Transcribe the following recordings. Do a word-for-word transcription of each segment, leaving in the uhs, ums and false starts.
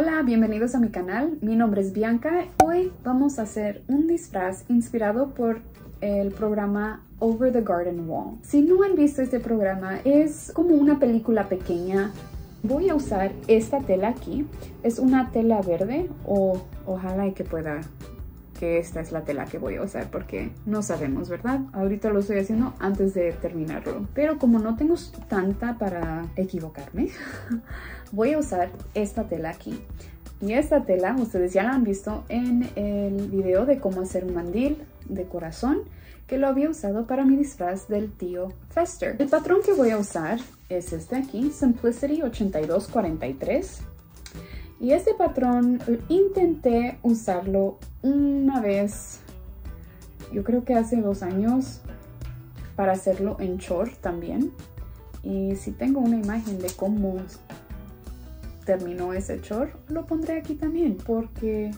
Hola, bienvenidos a mi canal. Mi nombre es Bianca. Hoy vamos a hacer un disfraz inspirado por el programa Over the Garden Wall. Si no han visto este programa, es como una película pequeña. Voy a usar esta tela aquí. Es una tela verde o ojalá y que pueda que esta es la tela que voy a usar porque no sabemos, ¿verdad? Ahorita lo estoy haciendo antes de terminarlo. Pero como no tengo tanta para equivocarme, voy a usar esta tela aquí. Y esta tela, ustedes ya la han visto en el video de cómo hacer un mandil de corazón, que lo había usado para mi disfraz del tío Fester. El patrón que voy a usar es este aquí, Simplicity ochenta y dos cuarenta y tres. Y este patrón intenté usarlo una vez, yo creo que hace dos años, para hacerlo en short también. Y si tengo una imagen de cómo terminó ese short, lo pondré aquí también porque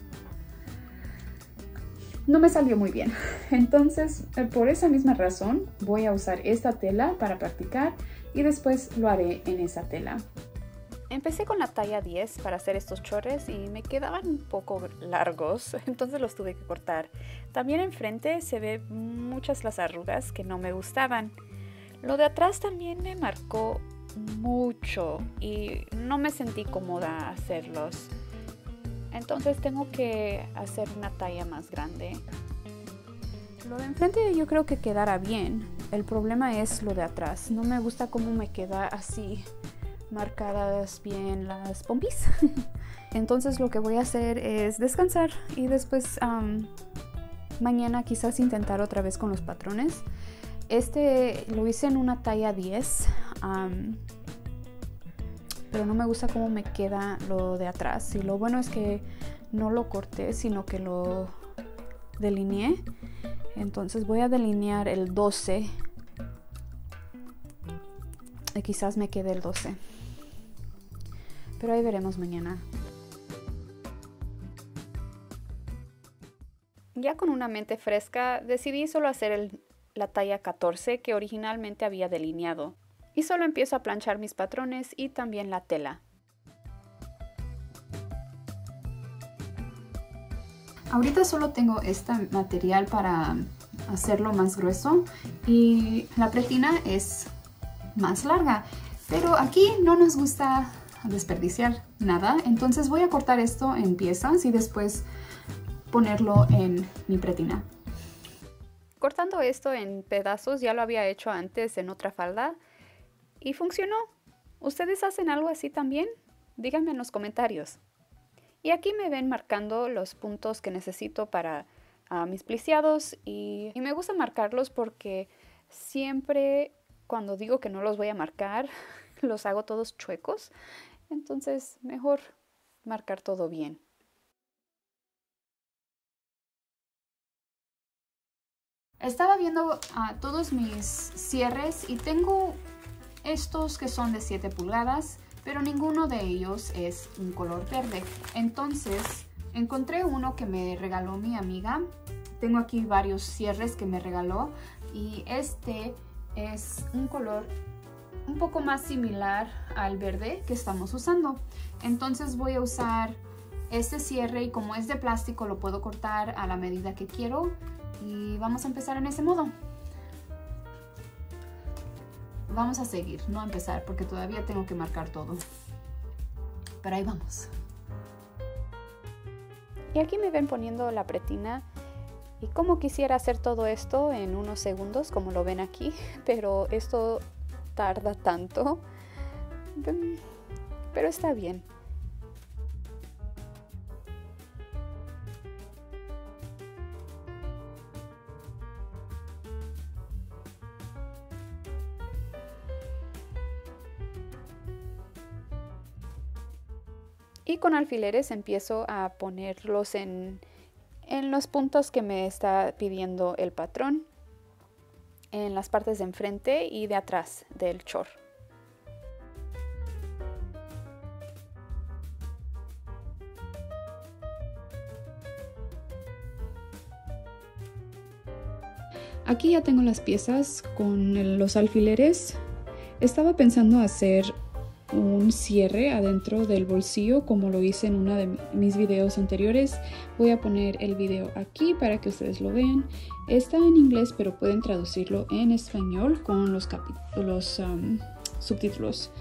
no me salió muy bien. Entonces, por esa misma razón, voy a usar esta tela para practicar y después lo haré en esa tela. Empecé con la talla diez para hacer estos chores y me quedaban un poco largos, entonces los tuve que cortar. También enfrente se ve muchas las arrugas que no me gustaban. Lo de atrás también me marcó mucho y no me sentí cómoda hacerlos. Entonces tengo que hacer una talla más grande. Lo de enfrente yo creo que quedará bien. El problema es lo de atrás. No me gusta cómo me queda así marcadas bien las pompis. Entonces lo que voy a hacer es descansar y después um, mañana quizás intentar otra vez con los patrones. Este lo hice en una talla diez, um, pero no me gusta cómo me queda lo de atrás. Y lo bueno es que no lo corté, sino que lo delineé. Entonces voy a delinear el doce y quizás me quede el doce. Pero ahí veremos mañana. Ya con una mente fresca, decidí solo hacer el, la talla catorce que originalmente había delineado. Y solo empiezo a planchar mis patrones y también la tela. Ahorita solo tengo este material para hacerlo más grueso y la pretina es más larga. Pero aquí no nos gusta desperdiciar nada, entonces voy a cortar esto en piezas y después ponerlo en mi pretina. Cortando esto en pedazos ya lo había hecho antes en otra falda y funcionó. ¿Ustedes hacen algo así también? Díganme en los comentarios. Y aquí me ven marcando los puntos que necesito para uh, mis pliseados y, y me gusta marcarlos porque siempre cuando digo que no los voy a marcar los hago todos chuecos. Entonces, mejor marcar todo bien. Estaba viendo uh, todos mis cierres y tengo estos que son de siete pulgadas, pero ninguno de ellos es un color verde. Entonces, encontré uno que me regaló mi amiga. Tengo aquí varios cierres que me regaló y este es un color un poco más similar al verde que estamos usando. Entonces voy a usar este cierre y como es de plástico lo puedo cortar a la medida que quiero y vamos a empezar en ese modo. Vamos a seguir, no a empezar porque todavía tengo que marcar todo. Pero ahí vamos. Y aquí me ven poniendo la pretina y como quisiera hacer todo esto en unos segundos como lo ven aquí, pero esto tarda tanto, pero está bien. Y con alfileres empiezo a ponerlos en, en los puntos que me está pidiendo el patrón, en las partes de enfrente y de atrás del short. Aquí ya tengo las piezas con el, los alfileres. Estaba pensando hacer un cierre adentro del bolsillo como lo hice en uno de mis videos anteriores. Voy a poner el video aquí para que ustedes lo vean. Está en inglés, pero pueden traducirlo en español con los, los um, subtítulos.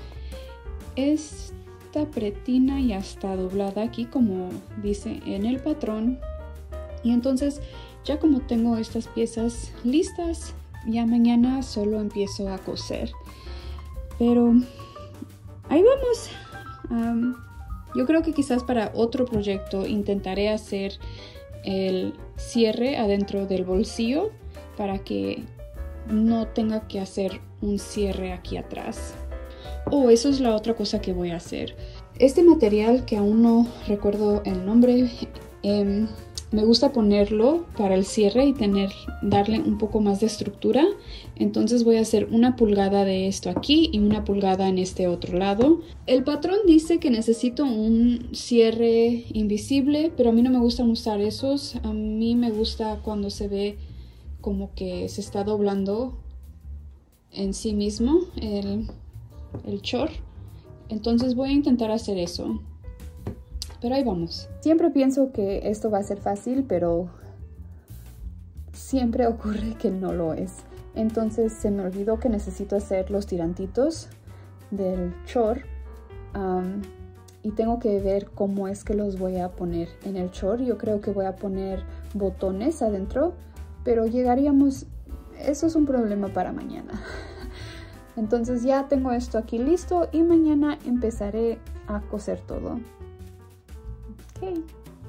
Esta pretina ya está doblada aquí como dice en el patrón. Y entonces ya como tengo estas piezas listas, ya mañana solo empiezo a coser. Pero ahí vamos. Um, yo creo que quizás para otro proyecto intentaré hacer el cierre adentro del bolsillo para que no tenga que hacer un cierre aquí atrás. Oh, eso es la otra cosa que voy a hacer. Este material que aún no recuerdo el nombre, eh, me gusta ponerlo para el cierre y tener, darle un poco más de estructura. Entonces voy a hacer una pulgada de esto aquí y una pulgada en este otro lado. El patrón dice que necesito un cierre invisible, pero a mí no me gusta usar esos. A mí me gusta cuando se ve como que se está doblando en sí mismo el, el short. Entonces voy a intentar hacer eso. Pero ahí vamos. Siempre pienso que esto va a ser fácil, pero siempre ocurre que no lo es. Entonces se me olvidó que necesito hacer los tirantitos del short. Um, y tengo que ver cómo es que los voy a poner en el short. Yo creo que voy a poner botones adentro, pero llegaríamos... Eso es un problema para mañana. Entonces ya tengo esto aquí listo y mañana empezaré a coser todo. Okay.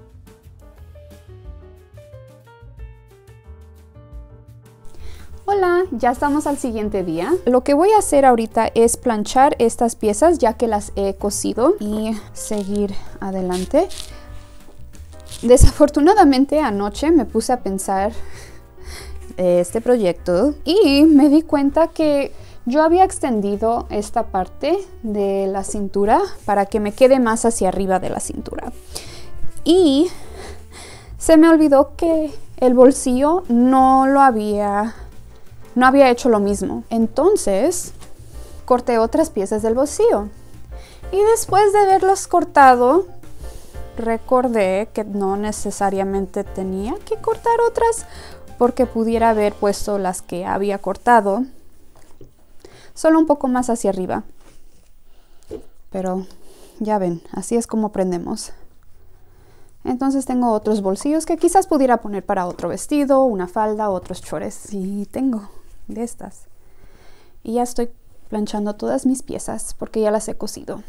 Hola, ya estamos al siguiente día. Lo que voy a hacer ahorita es planchar estas piezas ya que las he cosido y seguir adelante. Desafortunadamente anoche me puse a pensar de este proyecto y me di cuenta que yo había extendido esta parte de la cintura para que me quede más hacia arriba de la cintura. Y se me olvidó que el bolsillo no lo había, no había hecho lo mismo. Entonces corté otras piezas del bolsillo. Y después de haberlas cortado, recordé que no necesariamente tenía que cortar otras porque pudiera haber puesto las que había cortado solo un poco más hacia arriba. Pero ya ven, así es como aprendemos. Entonces tengo otros bolsillos que quizás pudiera poner para otro vestido, una falda, otros chores. Sí, tengo de estas. Y ya estoy planchando todas mis piezas porque ya las he cosido.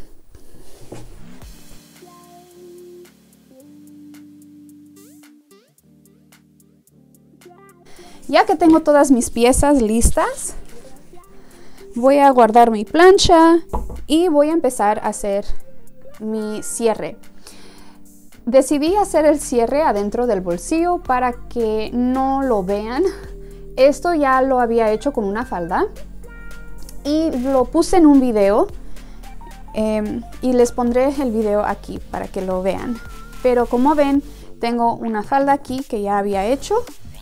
Ya que tengo todas mis piezas listas, voy a guardar mi plancha y voy a empezar a hacer mi cierre. Decidí hacer el cierre adentro del bolsillo para que no lo vean. Esto ya lo había hecho con una falda y lo puse en un video eh, y les pondré el video aquí para que lo vean. Pero como ven, tengo una falda aquí que ya había hecho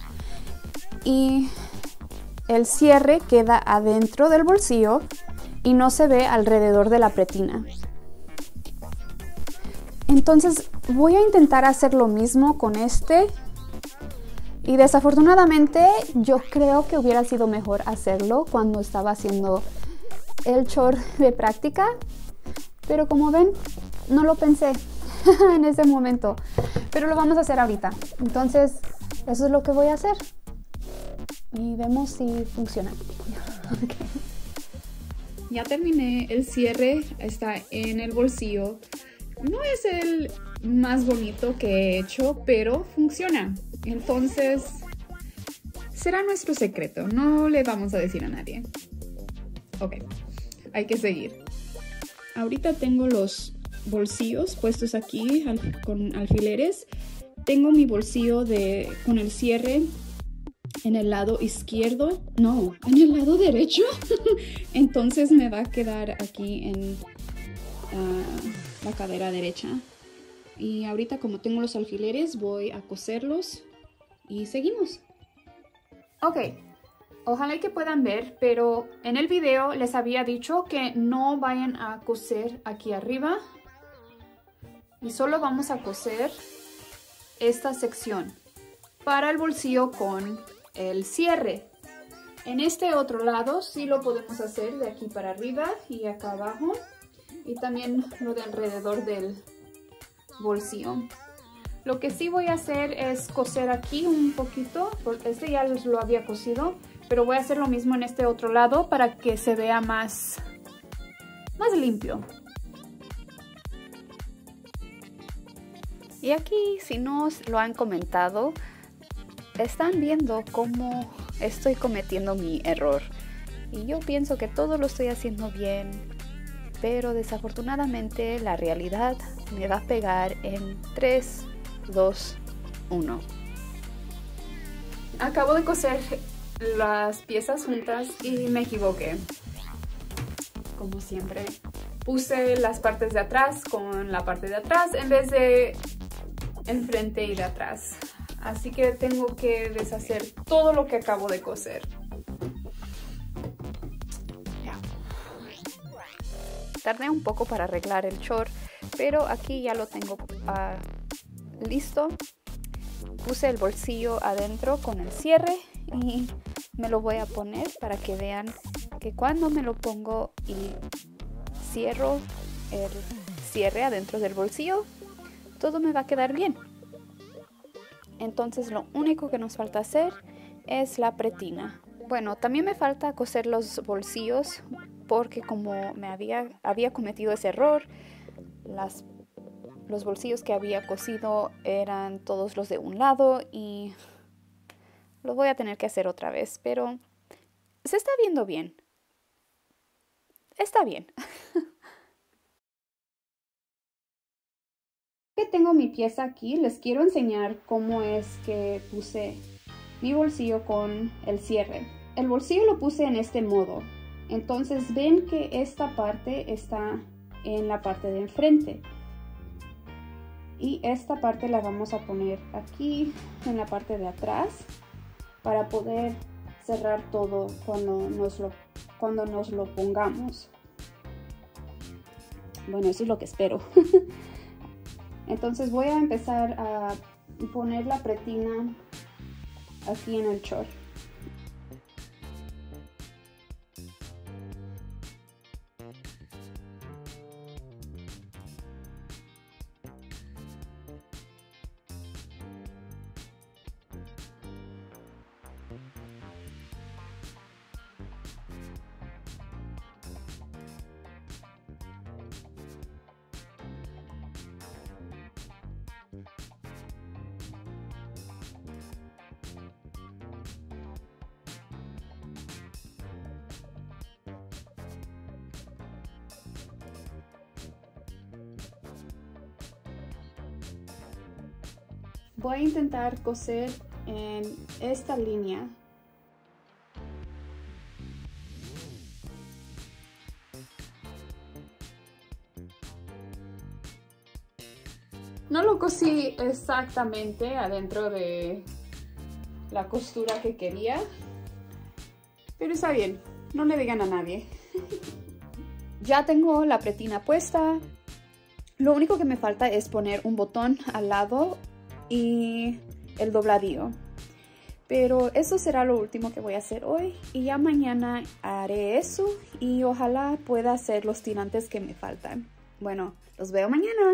y el cierre queda adentro del bolsillo y no se ve alrededor de la pretina. Entonces voy a intentar hacer lo mismo con este y desafortunadamente yo creo que hubiera sido mejor hacerlo cuando estaba haciendo el short de práctica, pero como ven no lo pensé en ese momento, pero lo vamos a hacer ahorita. Entonces eso es lo que voy a hacer y vemos si funciona. Okay. Ya terminé el cierre, está en el bolsillo. No es el más bonito que he hecho, pero funciona. Entonces, será nuestro secreto. No le vamos a decir a nadie. Ok, hay que seguir. Ahorita tengo los bolsillos puestos aquí al, con alfileres. Tengo mi bolsillo de, con el cierre en el lado izquierdo. No, en el lado derecho. Entonces me va a quedar aquí en... Uh, la cadera derecha y ahorita como tengo los alfileres voy a coserlos y seguimos. Ok, Ojalá que puedan ver, pero en el video les había dicho que no vayan a coser aquí arriba. Y solo vamos a coser esta sección para el bolsillo con el cierre. En este otro lado sí lo podemos hacer de aquí para arriba y acá abajo. Y también lo de alrededor del bolsillo. Lo que sí voy a hacer es coser aquí un poquito, porque este ya lo había cosido, pero voy a hacer lo mismo en este otro lado para que se vea más, más limpio. Y aquí, si no lo han comentado, están viendo cómo estoy cometiendo mi error. Y yo pienso que todo lo estoy haciendo bien, pero desafortunadamente la realidad me va a pegar en tres, dos, uno. Acabo de coser las piezas juntas y me equivoqué. Como siempre, puse las partes de atrás con la parte de atrás en vez de enfrente y de atrás. Así que tengo que deshacer todo lo que acabo de coser. Ya. Tardé un poco para arreglar el short, pero aquí ya lo tengo uh, listo. Puse el bolsillo adentro con el cierre y me lo voy a poner para que vean que cuando me lo pongo y cierro el cierre adentro del bolsillo, todo me va a quedar bien. Entonces lo único que nos falta hacer es la pretina. Bueno, también me falta coser los bolsillos porque como me había, había cometido ese error, las, los bolsillos que había cosido eran todos los de un lado y lo voy a tener que hacer otra vez, pero se está viendo bien. Está bien. Que tengo mi pieza aquí, les quiero enseñar cómo es que puse mi bolsillo con el cierre. El bolsillo lo puse en este modo, entonces ven que esta parte está en la parte de enfrente y esta parte la vamos a poner aquí en la parte de atrás para poder cerrar todo cuando nos lo, cuando nos lo pongamos. Bueno, eso es lo que espero. Entonces voy a empezar a poner la pretina aquí en el short. Voy a intentar coser en esta línea. No lo cosí exactamente adentro de la costura que quería, pero está bien, no le digan a nadie. Ya tengo la pretina puesta. Lo único que me falta es poner un botón al lado y el dobladillo, pero eso será lo último que voy a hacer hoy y ya mañana haré eso y ojalá pueda hacer los tirantes que me faltan. Bueno, los veo mañana.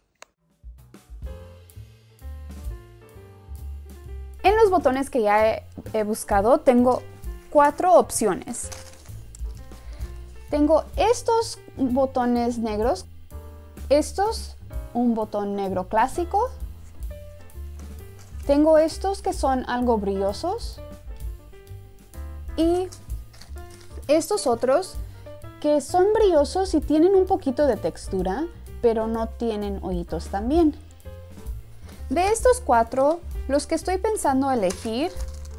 En los botones que ya he, he buscado tengo cuatro opciones. Tengo estos botones negros, estos un botón negro clásico. Tengo estos que son algo brillosos y estos otros que son brillosos y tienen un poquito de textura, pero no tienen hoyitos también. De estos cuatro, los que estoy pensando elegir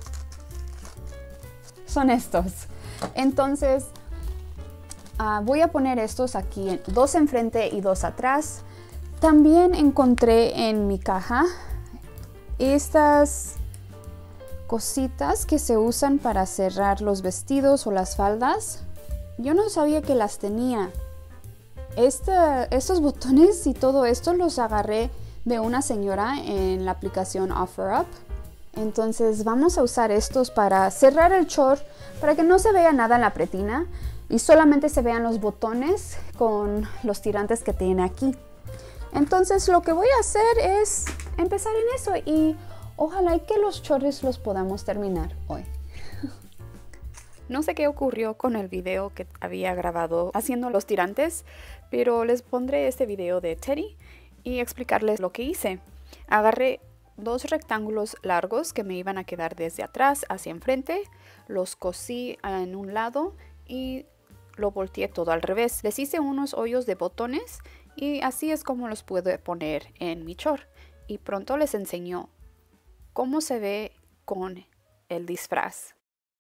son estos. Entonces, uh, voy a poner estos aquí, dos enfrente y dos atrás. También encontré en mi caja estas cositas que se usan para cerrar los vestidos o las faldas. Yo no sabía que las tenía. Este, estos botones y todo esto los agarré de una señora en la aplicación OfferUp. Entonces vamos a usar estos para cerrar el short, para que no se vea nada en la pretina y solamente se vean los botones con los tirantes que tiene aquí. Entonces lo que voy a hacer es empezar en eso y ojalá que los shorts los podamos terminar hoy. No sé qué ocurrió con el video que había grabado haciendo los tirantes, pero les pondré este video de Teddy y explicarles lo que hice. Agarré dos rectángulos largos que me iban a quedar desde atrás hacia enfrente, los cosí en un lado y lo volteé todo al revés. Les hice unos hoyos de botones y así es como los puedo poner en mi short. Y pronto les enseño cómo se ve con el disfraz.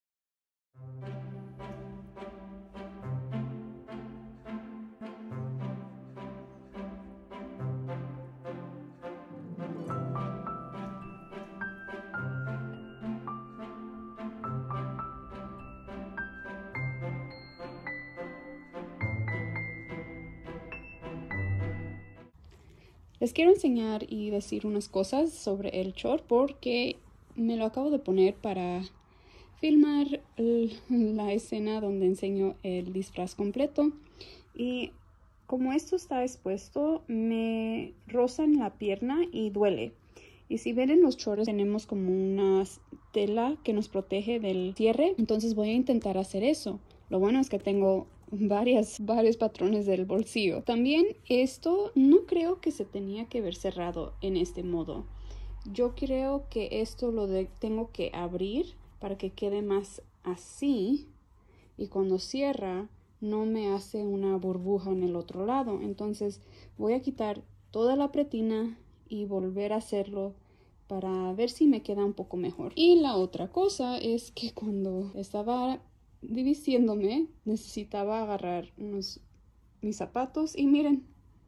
Les quiero enseñar y decir unas cosas sobre el short porque me lo acabo de poner para filmar la escena donde enseño el disfraz completo. Y como esto está expuesto, me rozan la pierna y duele. Y si ven en los shorts tenemos como una tela que nos protege del cierre, entonces voy a intentar hacer eso. Lo bueno es que tengo Varias, varios patrones del bolsillo. También esto no creo que se tenía que ver cerrado en este modo. Yo creo que esto lo de, tengo que abrir para que quede más así. Y cuando cierra no me hace una burbuja en el otro lado. Entonces voy a quitar toda la pretina y volver a hacerlo para ver si me queda un poco mejor. Y la otra cosa es que cuando estaba divistiéndome necesitaba agarrar unos mis zapatos y miren,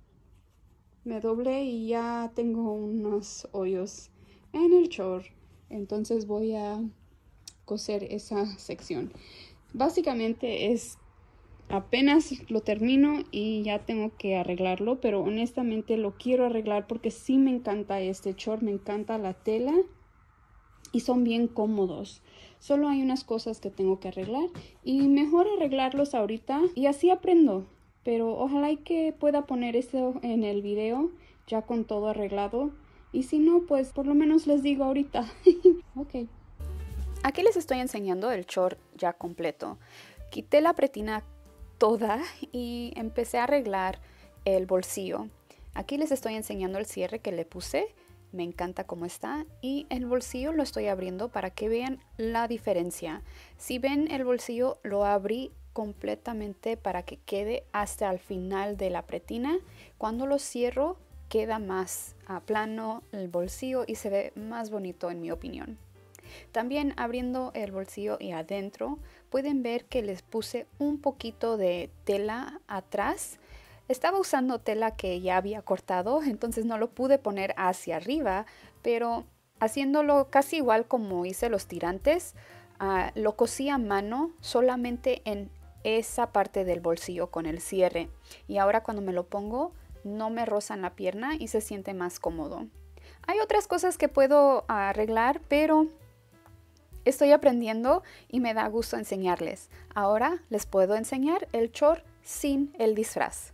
me doblé y ya tengo unos hoyos en el short. Entonces voy a coser esa sección. Básicamente es apenas lo termino y ya tengo que arreglarlo, pero honestamente lo quiero arreglar porque sí me encanta este short, me encanta la tela y son bien cómodos. Solo hay unas cosas que tengo que arreglar y mejor arreglarlos ahorita y así aprendo. Pero ojalá y que pueda poner esto en el video ya con todo arreglado. Y si no, pues por lo menos les digo ahorita. Ok. Aquí les estoy enseñando el short ya completo. Quité la pretina toda y empecé a arreglar el bolsillo. Aquí les estoy enseñando el cierre que le puse. Me encanta cómo está y el bolsillo lo estoy abriendo para que vean la diferencia. Si ven el bolsillo lo abrí completamente para que quede hasta el final de la pretina. Cuando lo cierro queda más a plano el bolsillo y se ve más bonito en mi opinión. También abriendo el bolsillo y adentro pueden ver que les puse un poquito de tela atrás. Estaba usando tela que ya había cortado, entonces no lo pude poner hacia arriba, pero haciéndolo casi igual como hice los tirantes, uh, lo cosí a mano solamente en esa parte del bolsillo con el cierre. Y ahora cuando me lo pongo no me rozan la pierna y se siente más cómodo. Hay otras cosas que puedo arreglar, pero estoy aprendiendo y me da gusto enseñarles. Ahora les puedo enseñar el short sin el disfraz.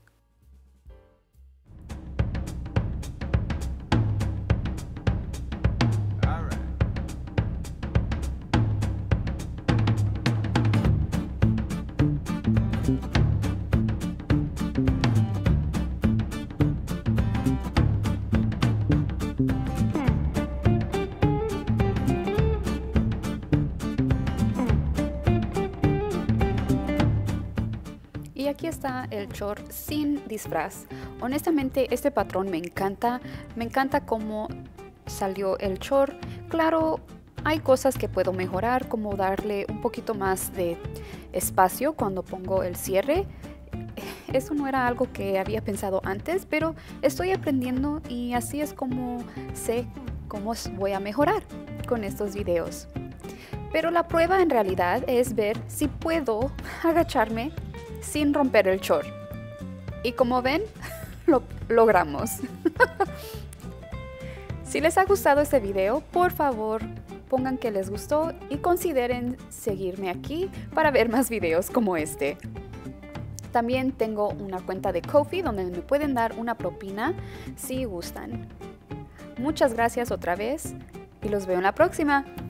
Y aquí está el short sin disfraz. Honestamente este patrón me encanta, me encanta cómo salió el short. Claro, hay cosas que puedo mejorar, como darle un poquito más de espacio cuando pongo el cierre. Eso no era algo que había pensado antes, pero estoy aprendiendo y así es como sé cómo voy a mejorar. con estos videos. Pero la prueba en realidad es ver si puedo agacharme sin romper el short. Y como ven, lo logramos. Si les ha gustado este video, por favor pongan que les gustó y consideren seguirme aquí para ver más videos como este. También tengo una cuenta de Ko-fi donde me pueden dar una propina si gustan. Muchas gracias otra vez y los veo en la próxima.